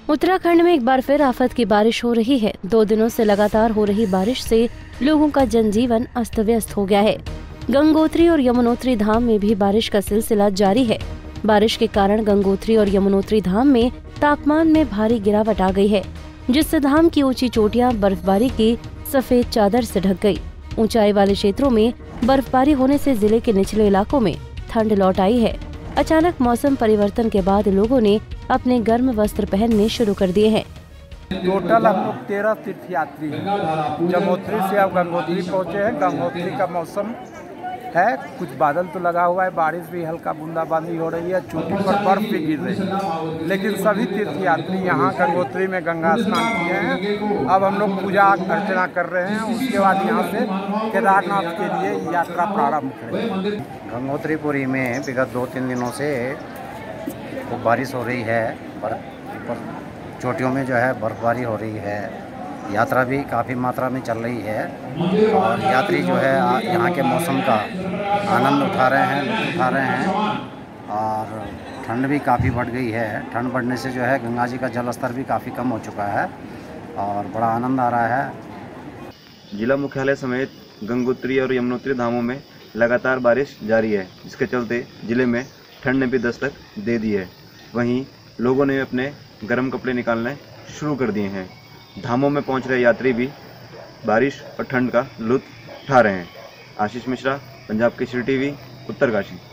उत्तराखंड में एक बार फिर आफत की बारिश हो रही है। 2 दिनों से लगातार हो रही बारिश से लोगों का जनजीवन अस्त व्यस्त हो गया है। गंगोत्री और यमुनोत्री धाम में भी बारिश का सिलसिला जारी है। बारिश के कारण गंगोत्री और यमुनोत्री धाम में तापमान में भारी गिरावट आ गई है, जिससे धाम की ऊंची चोटियां बर्फबारी की सफेद चादर से ढक गई। ऊंचाई वाले क्षेत्रों में बर्फबारी होने से जिले के निचले इलाकों में ठंड लौट आई है। अचानक मौसम परिवर्तन के बाद लोगों ने अपने गर्म वस्त्र पहनने शुरू कर दिए हैं। टोटल हम लोग 13 तीर्थयात्री हैं। यमुनोत्री से अब गंगोत्री पहुँचे हैं। गंगोत्री का मौसम है, कुछ बादल तो लगा हुआ है, बारिश भी हल्का बूंदाबांदी हो रही है, चोटी पर बर्फ भी गिर रही है। लेकिन सभी तीर्थयात्री यहाँ गंगोत्री में गंगा स्नान किए हैं। अब हम लोग पूजा अर्चना कर रहे हैं। उसके बाद यहाँ से केदारनाथ के लिए यात्रा प्रारंभ करेंगे। गंगोत्रीपुरी में विगत 2-3 दिनों से खूब बारिश हो रही है। पर चोटियों में जो है बर्फबारी हो रही है। यात्रा भी काफ़ी मात्रा में चल रही है और यात्री जो है यहाँ के मौसम का आनंद उठा रहे हैं, लुत्फ़ उठा रहे हैं। और ठंड भी काफ़ी बढ़ गई है। ठंड बढ़ने से जो है गंगा जी का जल स्तर भी काफ़ी कम हो चुका है और बड़ा आनंद आ रहा है। जिला मुख्यालय समेत गंगोत्री और यमुनोत्री धामों में लगातार बारिश जारी है, जिसके चलते जिले में ठंड ने भी दस्तक दे दी है। वहीं लोगों ने अपने गर्म कपड़े निकालने शुरू कर दिए हैं। धामों में पहुंच रहे यात्री भी बारिश और ठंड का लुत्फ़ उठा रहे हैं। आशीष मिश्रा, पंजाब केसरी टीवी, उत्तरकाशी।